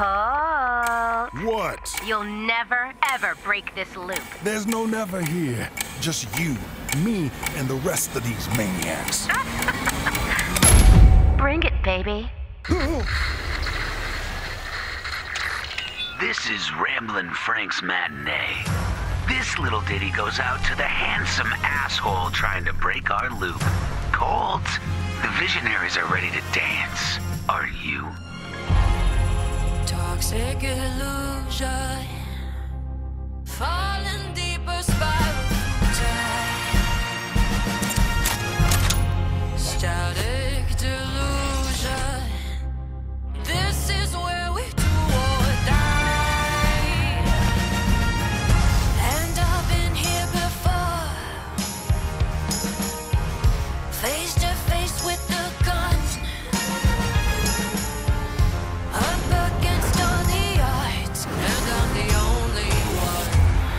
Colt. What? You'll never, ever break this loop. There's no never here. Just you, me, and the rest of these maniacs. Bring it, baby. This is Ramblin' Frank's Matinee. This little ditty goes out to the handsome asshole trying to break our loop. Colt, the visionaries are ready to dance. Are you? Toxic illusion, falling deeper, spiral time. Static delusion. This is where we do or die. And I've been here before, face to face with the gun. Up against all the odds, and I'm the only one.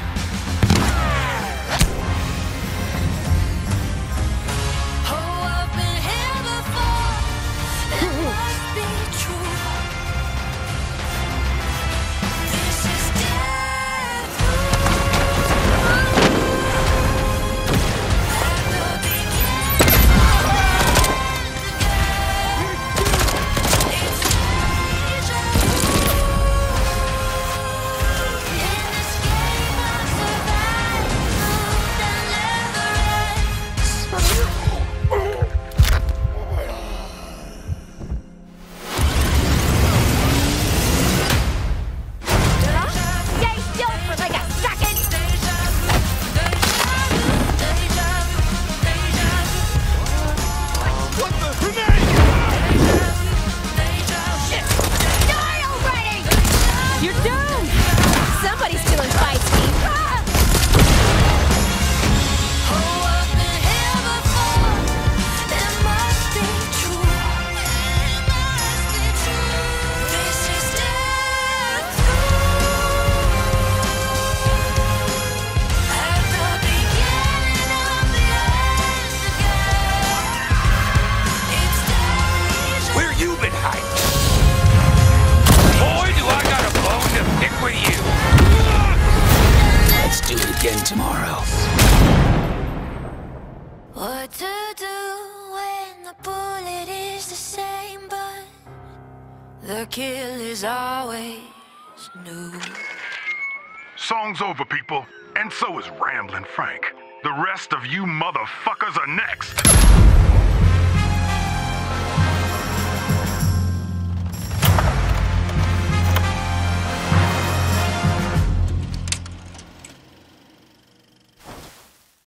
Oh, I've been here before. It must be true. This is death. At the beginning it's deja vu. In this game of survival that never ends. Stay still for like a second. What the? Grenade! Die already! You're doomed! Somebody's stealing fights, Steve. Oh, I've been here before. It must be true. It must be true. This is death. At the beginning of the end again. It's deja. Where you been hiding? Boy, do I got a bone to pick with you. Let's do it again tomorrow. What to do when the bullet is the same, but the kill is always new. Song's over, people. And so is Ramblin' Frank. The rest of you motherfuckers are next.